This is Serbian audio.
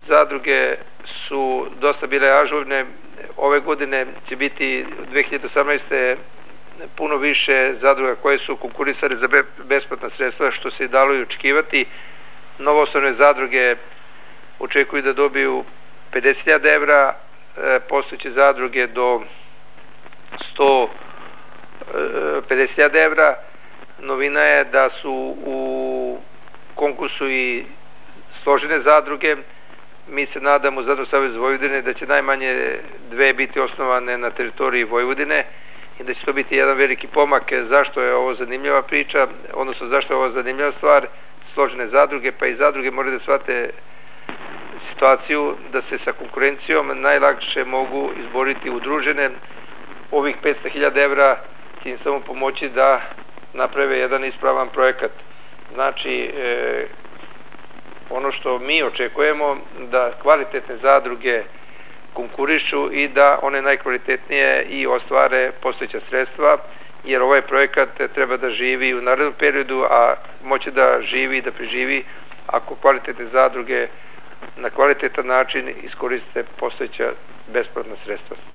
Zadruge su dosta bile ažurne. Ove godine će biti 2018. puno više zadruga koje su konkurisale za besplatna sredstva, što se dalo i očekivati. Novoosnovane zadruge očekuju da dobiju 50.000 evra, postojeće zadruge do 150.000 evra. Novina je da su u konkursu i složene zadruge. Mi se nadamo, Zadružni savez Vojvodine, da će najmanje dve biti osnovane na teritoriji Vojvodine i da će to biti jedan veliki pomak. Zašto je ovo zanimljiva priča, odnosno zašto je ovo zanimljiva stvar? Složene zadruge, pa i zadruge moraju da shvate situaciju da se sa konkurencijom najlakše mogu izboriti udružene. Ovih 500.000 evra će im samo pomoći da naprave jedan ispravan projekat. Znači, ono što mi očekujemo, da kvalitetne zadruge konkurišu i da one najkvalitetnije i ostvare postojeća sredstva, jer ovaj projekat treba da živi u narednom periodu, a moće da živi i da preživi ako kvalitetne zadruge na kvalitetan način iskoriste postojeća besplatna sredstva.